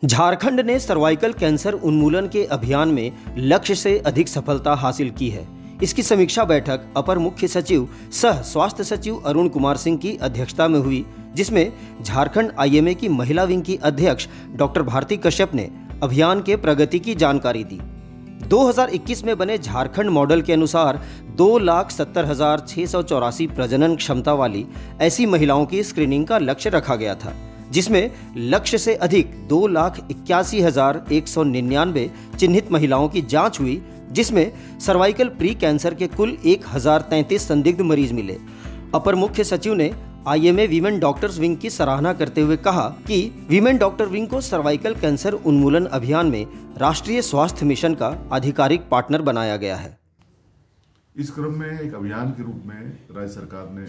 झारखंड ने cervical cancer उन्मूलन के अभियान में लक्ष्य से अधिक सफलता हासिल की है। इसकी समीक्षा बैठक अपर मुख्य सचिव सह स्वास्थ्य सचिव अरुण कुमार सिंह की अध्यक्षता में हुई, जिसमें झारखंड आईएमए की महिला विंग की अध्यक्ष डॉक्टर भारती कश्यप ने अभियान के प्रगति की जानकारी दी। 2021 में बने झारखंड मॉडल के अनुसार 2,70,684 प्रजनन क्षमता वाली ऐसी महिलाओं की स्क्रीनिंग का लक्ष्य रखा गया था, जिसमें लक्ष्य से अधिक 2,81,199 चिन्हित महिलाओं की जांच हुई, जिसमें सर्वाइकल प्री कैंसर के कुल 1,033 संदिग्ध मरीज मिले। अपर मुख्य सचिव ने आईएमए वीमेन डॉक्टर्स विंग की सराहना करते हुए कहा कि वीमेन डॉक्टर विंग को सर्वाइकल कैंसर उन्मूलन अभियान में राष्ट्रीय स्वास्थ्य मिशन का आधिकारिक पार्टनर बनाया गया है। इस क्रम में एक अभियान के रूप में राज्य सरकार ने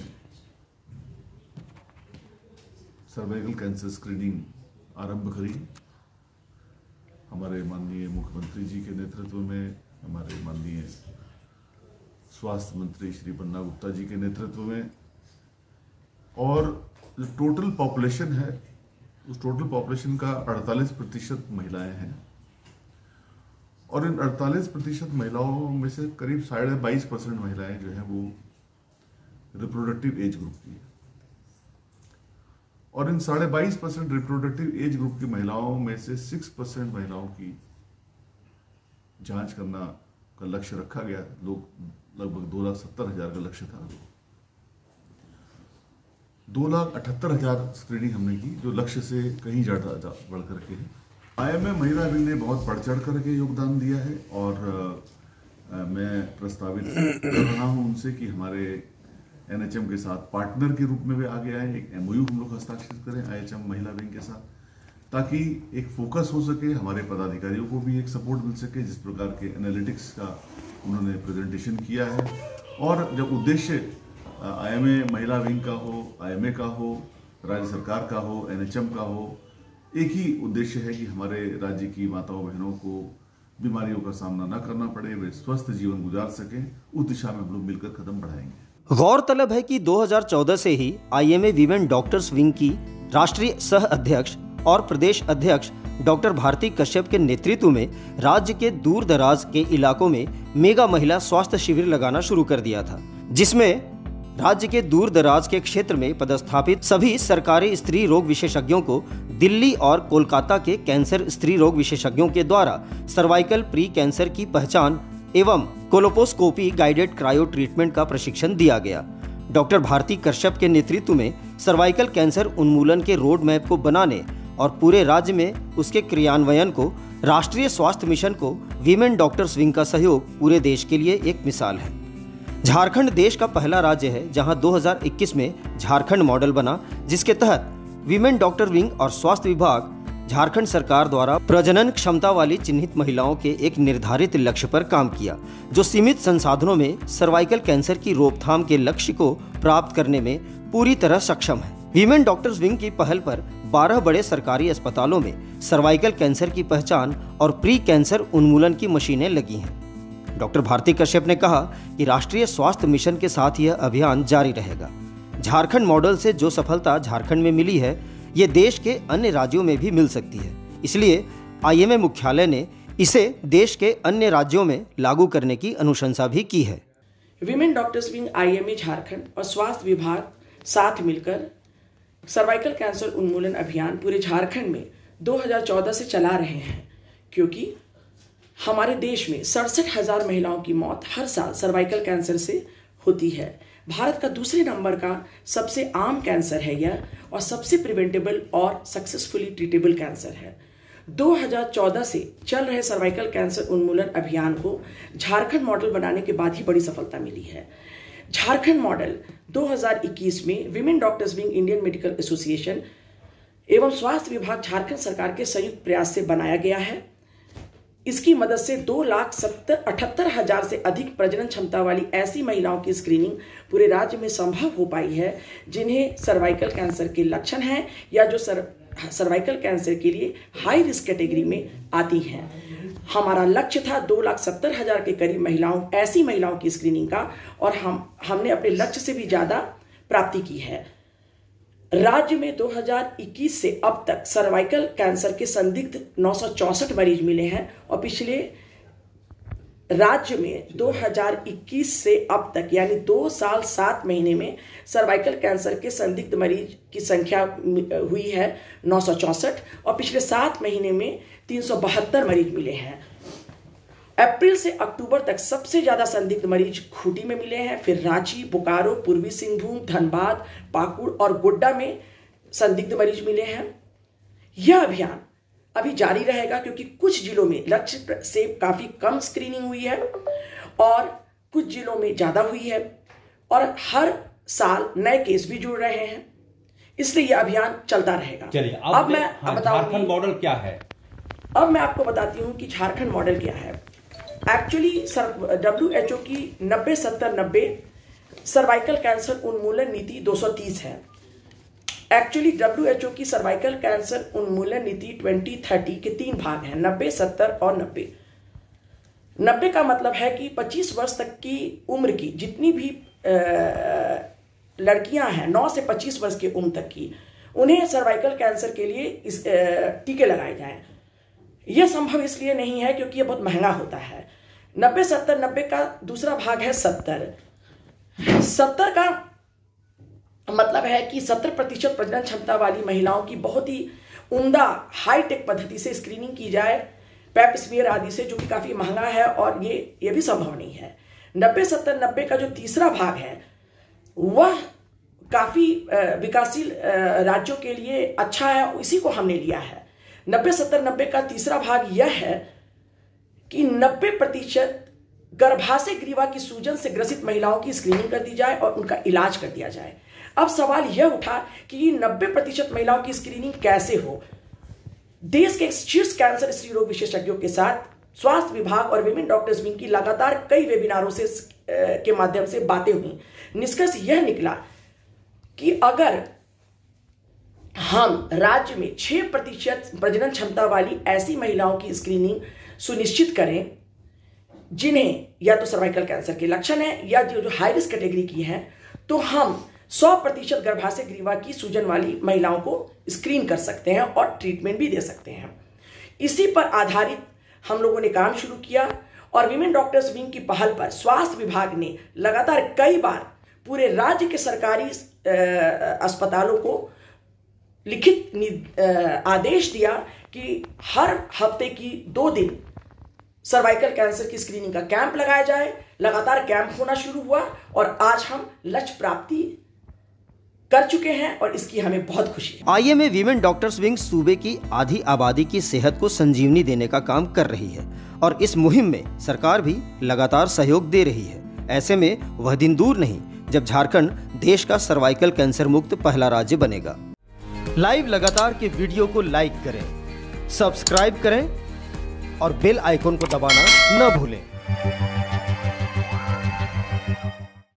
सर्वाइकल कैंसर स्क्रीनिंग आरंभ करी। हमारे माननीय मुख्यमंत्री जी के नेतृत्व में, हमारे माननीय स्वास्थ्य मंत्री श्री बन्ना गुप्ता जी के नेतृत्व में, और जो टोटल पॉपुलेशन है उस टोटल पॉपुलेशन का 48% महिलाएं हैं, और इन 48% महिलाओं में से करीब 22.5% महिलाएं जो हैं वो रिप्रोडक्टिव एज ग्रुप की है। और इन 22.5% रिप्रोडक्टिव एज ग्रुप की महिलाओं में से 6% महिलाओं की जांच करना का लक्ष्य रखा गया। लगभग 2,70,000 का लक्ष्य था। 2,78,000 स्क्रीनिंग हमने की, जो लक्ष्य से कहीं ज़्यादा बढ़ करके है। आईएमए महिला विंग ने बहुत बढ़ चढ़ करके योगदान दिया है, और मैं प्रस्तावित कर रहा हूं उनसे कि हमारे एनएचएम के साथ पार्टनर के रूप में वे आगे आए। एक एमओयू हम लोग हस्ताक्षरित करें आईएचएम महिला विंग के साथ, ताकि एक फोकस हो सके, हमारे पदाधिकारियों को भी एक सपोर्ट मिल सके। जिस प्रकार के एनालिटिक्स का उन्होंने प्रेजेंटेशन किया है, और जब उद्देश्य आईएमए महिला विंग का हो, आईएमए का हो, राज्य सरकार का हो, एनएचएम का हो, एक ही उद्देश्य है कि हमारे राज्य की माताओं बहनों को बीमारियों का सामना न करना पड़े, वे स्वस्थ जीवन गुजार सकें। उस दिशा में हम लोग मिलकर कदम बढ़ाएंगे। गौरतलब है कि 2014 से ही आईएमए वीमेन डॉक्टर्स विंग की राष्ट्रीय सह अध्यक्ष और प्रदेश अध्यक्ष डॉक्टर भारती कश्यप के नेतृत्व में राज्य के दूर दराज के इलाकों में मेगा महिला स्वास्थ्य शिविर लगाना शुरू कर दिया था, जिसमें राज्य के दूर दराज के क्षेत्र में पदस्थापित सभी सरकारी स्त्री रोग विशेषज्ञों को दिल्ली और कोलकाता के कैंसर स्त्री रोग विशेषज्ञों के द्वारा सर्वाइकल प्री कैंसर की पहचान एवं कोलोपोस्कोपी गाइडेड क्रायो ट्रीटमेंट का प्रशिक्षण दिया गया। डॉक्टर भारती कश्यप के नेतृत्व में सर्वाइकल कैंसर उन्मूलन के रोड मैप को बनाने और पूरे राज्य में उसके क्रियान्वयन को राष्ट्रीय स्वास्थ्य मिशन को वीमेन डॉक्टर्स विंग का सहयोग पूरे देश के लिए एक मिसाल है। झारखंड देश का पहला राज्य है जहां 2021 में झारखंड मॉडल बना, जिसके तहत वीमेन डॉक्टर विंग और स्वास्थ्य विभाग झारखंड सरकार द्वारा प्रजनन क्षमता वाली चिन्हित महिलाओं के एक निर्धारित लक्ष्य पर काम किया, जो सीमित संसाधनों में सर्वाइकल कैंसर की रोकथाम के लक्ष्य को प्राप्त करने में पूरी तरह सक्षम है। वीमेन डॉक्टर्स विंग की पहल पर 12 बड़े सरकारी अस्पतालों में सर्वाइकल कैंसर की पहचान और प्री कैंसर उन्मूलन की मशीनें लगी हैं। डॉक्टर भारती कश्यप ने कहा कि राष्ट्रीय स्वास्थ्य मिशन के साथ यह अभियान जारी रहेगा। झारखंड मॉडल से जो सफलता झारखंड में मिली है, ये देश के अन्य राज्यों में भी मिल सकती है। इसलिए आईएमए मुख्यालय ने इसे देश के अन्य राज्यों में लागू करने की अनुशंसा भी की है। Women doctors wing IMA Jharkhand और स्वास्थ्य विभाग साथ मिलकर सर्वाइकल कैंसर उन्मूलन अभियान पूरे झारखंड में 2014 से चला रहे हैं, क्योंकि हमारे देश में 67,000 महिलाओं की मौत हर साल सर्वाइकल कैंसर से होती है। भारत का दूसरे नंबर का सबसे आम कैंसर है यह, और सबसे प्रिवेंटेबल और सक्सेसफुली ट्रीटेबल कैंसर है। 2014 से चल रहे सर्वाइकल कैंसर उन्मूलन अभियान को झारखंड मॉडल बनाने के बाद ही बड़ी सफलता मिली है। झारखंड मॉडल 2021 में women doctors wing, Indian medical association एवं स्वास्थ्य विभाग झारखंड सरकार के संयुक्त प्रयास से बनाया गया है। इसकी मदद से 2,78,000 से अधिक प्रजनन क्षमता वाली ऐसी महिलाओं की स्क्रीनिंग पूरे राज्य में संभव हो पाई है, जिन्हें सर्वाइकल कैंसर के लक्षण हैं या जो सर्वाइकल कैंसर के लिए हाई रिस्क कैटेगरी में आती हैं। हमारा लक्ष्य था 2,70,000 के करीब ऐसी महिलाओं की स्क्रीनिंग का, और हमने अपने लक्ष्य से भी ज़्यादा प्राप्ति की है। राज्य में 2021 से अब तक सर्वाइकल कैंसर के संदिग्ध 964 मरीज मिले हैं और पिछले राज्य में 2021 से अब तक यानी 2 साल 7 महीने में सर्वाइकल कैंसर के संदिग्ध मरीज की संख्या हुई है 964 और पिछले 7 महीने में 372 मरीज मिले हैं। अप्रैल से अक्टूबर तक सबसे ज्यादा संदिग्ध मरीज खूंटी में मिले हैं, फिर रांची, बोकारो, पूर्वी सिंहभूम, धनबाद, पाकुड़ और गोड्डा में संदिग्ध मरीज मिले हैं। यह अभियान अभी जारी रहेगा क्योंकि कुछ जिलों में लक्ष्य से काफी कम स्क्रीनिंग हुई है और कुछ जिलों में ज्यादा हुई है और हर साल नए केस भी जुड़ रहे हैं, इसलिए यह अभियान चलता रहेगा। चलिए अब मैं झारखंड मॉडल क्या है? अब मैं आपको बताती हूं कि झारखंड मॉडल क्या है। एक्चुअली WHO की 90-70-90 सर्वाइकल कैंसर उन्मूलन नीति 230 है। एक्चुअली WHO की सर्वाइकल कैंसर उन्मूलन नीति 2030 के 3 भाग हैं, 90, 70 और 90। 90 का मतलब है कि 25 वर्ष तक की उम्र की जितनी भी लड़कियां हैं 9 से 25 वर्ष की उम्र तक की, उन्हें सर्वाइकल कैंसर के लिए टीके लगाए जाएं। यह संभव इसलिए नहीं है क्योंकि यह बहुत महंगा होता है। 90, 70, 90 का दूसरा भाग है 70। 70 का मतलब है कि 70% प्रजनन क्षमता वाली महिलाओं की बहुत ही उम्दा हाईटेक पद्धति से स्क्रीनिंग की जाए, पैप स्मीयर आदि से, जो कि काफी महंगा है और ये भी संभव नहीं है। 90, 70, 90 का जो तीसरा भाग है वह काफी विकासशील राज्यों के लिए अच्छा है, इसी को हमने लिया है। 90, 70, 90 का तीसरा भाग यह है कि 90% गर्भाशय ग्रीवा की सूजन से ग्रसित महिलाओं की स्क्रीनिंग कर दी जाए और उनका इलाज कर दिया जाए। अब सवाल यह उठा कि 90% महिलाओं की स्क्रीनिंग कैसे हो। देश के शीर्ष कैंसर स्त्री रोग विशेषज्ञों के साथ स्वास्थ्य विभाग और विमेन डॉक्टर्स विंग की लगातार कई वेबिनारों से के माध्यम से बातें हुई। निष्कर्ष यह निकला कि अगर हम राज्य में 6% प्रजनन क्षमता वाली ऐसी महिलाओं की स्क्रीनिंग सुनिश्चित करें जिन्हें या तो सर्वाइकल कैंसर के लक्षण है या जो हाई रिस्क कैटेगरी की हैं, तो हम 100% गर्भाशय ग्रीवा की सूजन वाली महिलाओं को स्क्रीन कर सकते हैं और ट्रीटमेंट भी दे सकते हैं। इसी पर आधारित हम लोगों ने काम शुरू किया और विमेन डॉक्टर्स विंग की पहल पर स्वास्थ्य विभाग ने लगातार कई बार पूरे राज्य के सरकारी अस्पतालों को लिखित आदेश दिया कि हर हफ्ते की 2 दिन सर्वाइकल कैंसर की स्क्रीनिंग का कैंप लगाया जाए। लगातार कैंप होना शुरू हुआ और आज हम लक्ष्य प्राप्ति कर चुके हैं और इसकी हमें बहुत खुशी है। IMA वीमेन डॉक्टर्स विंग सूबे की आधी आबादी की सेहत को संजीवनी देने का काम कर रही है और इस मुहिम में सरकार भी लगातार सहयोग दे रही है। ऐसे में वह दिन दूर नहीं जब झारखंड देश का सर्वाइकल कैंसर मुक्त पहला राज्य बनेगा। लाइव लगातार के वीडियो को लाइक करें, सब्सक्राइब करें और बेल आइकन को दबाना न भूलें।